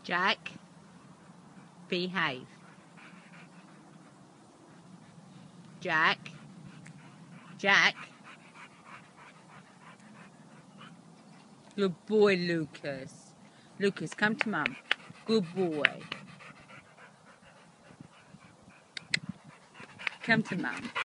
Jack, behave. Jack, Jack. Good boy, Lucas. Lucas, come to Mum. Good boy. Come to Mum.